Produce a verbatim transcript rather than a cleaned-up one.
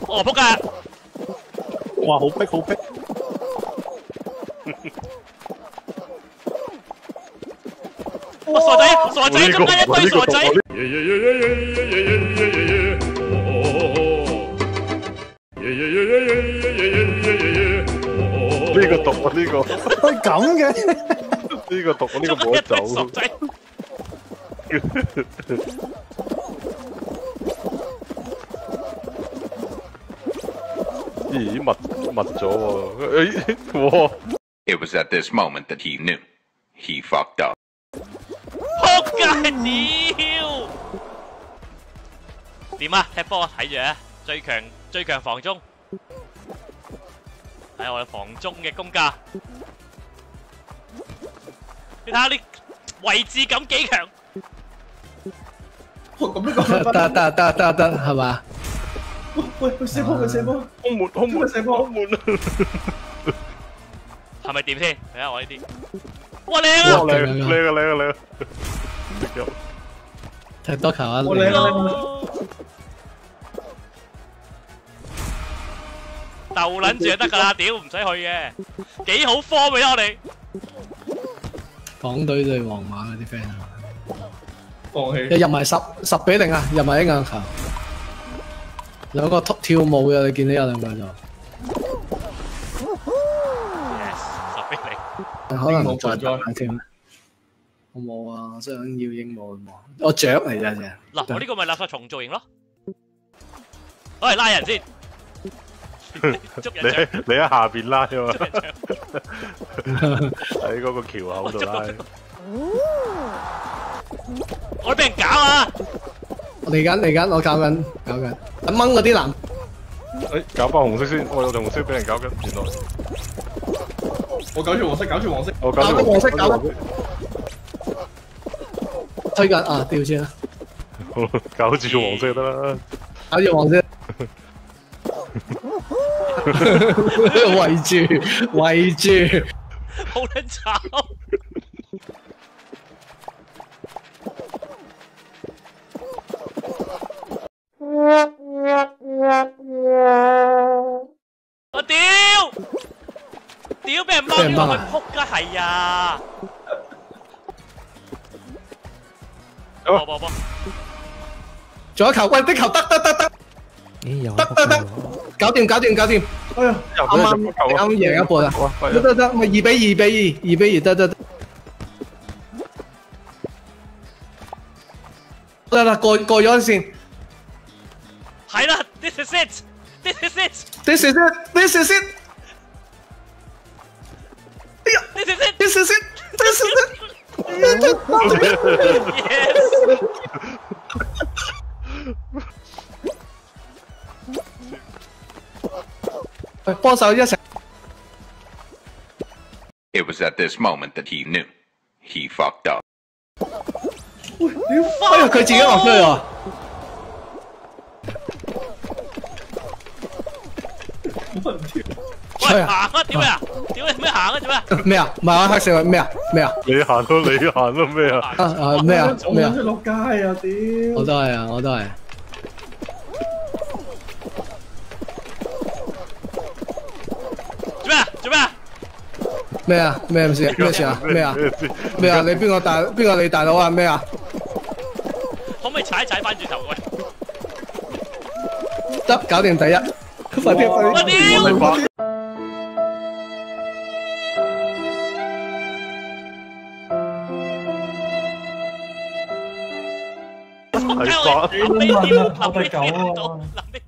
哦仆街！ 哇，好逼好逼！ 我傻仔傻仔，中間一堆傻仔。 耶耶耶耶耶耶耶耶耶耶耶！哦耶耶耶耶耶耶耶耶耶耶！呢個毒啊呢個， 係咁嘅， 呢個毒啊呢個冇得走。 傻仔。 咦，密密咗喎！誒，哇 It was at this moment that he knew he fucked up. 仆街屌！點啊？踢波睇住啊！最強最強防中，係我哋防中嘅功架。你睇下你位置感幾強？ 咁呢個得得得得得係嘛？ 喂，佢射波，佢射波， 空門空門射波， 空門啊！ 係咪掂先？睇下我呢啲，哇靚啊！ 靚靚啊靚啊靚！ 踢多球啊！ 我靚啊！ 鬥撚住就得㗎啦，屌唔使去嘅，幾好科俾我哋。 港隊對皇馬嗰啲 friend 啊， 放棄。 又入埋十十比零啊，入埋一硬球。兩個跳舞嘅，你見到有兩個就。 Yes， 十比零。 可能再打下添。我冇啊，想要鸚鵡冇。我雀嚟咋啫。 嗱，我呢個咪垃圾蟲造型咯。我嚟拉人先。捉人你你喺下邊拉啊嘛， 捉人搶。 喺嗰個橋口度拉。 我俾人搞啊！ 嚟緊嚟緊，我搞緊搞緊，掹嗰啲藍。 誒，搞翻紅色先，我有條紅色俾人搞緊，原來。 我搞住黃色，搞住黃色。 我搞住黃色，搞緊。推緊啊！調轉啦。 搞住黃色得啦。 搞住黃色。圍住圍住， 好撚慘！我屌屌俾人掹咗落去，仆街係啊！波波波！ 仲有球，喂啲球得得得得，得得得，搞掂搞掂搞掂！哎呀，啱啱啱贏一半啦，得得得，咪二比二比二，二比二得得得，得啦過過咗線， 係啦 ，this is it，this is it，this is it，this is it，哎呀 this is it，this is it，this is it，yes。幫手一齊。 It was at this moment that he knew he fucked up. 喂，屌！哎呀，佢自己落出去喎。 喂，行啊！屌啊！屌你咩行啊？做咩？ 咩啊？唔係啊，黑社會咩啊？咩啊？ 你行咯，你行咯，咩啊？ 啊啊咩啊？咩啊？ 落街啊！屌！ 我都係啊，我都係。 做咩啊？做咩啊？ 咩啊？咩事？咩事啊？咩啊？咩啊？你邊個大？邊個你大佬啊？咩啊？ 可唔可以踩一踩翻轉頭喂？ 得，搞掂第一。快啲快啲！ 我屌！ 係吧？ 臨尾跳，臨尾跳到，臨尾。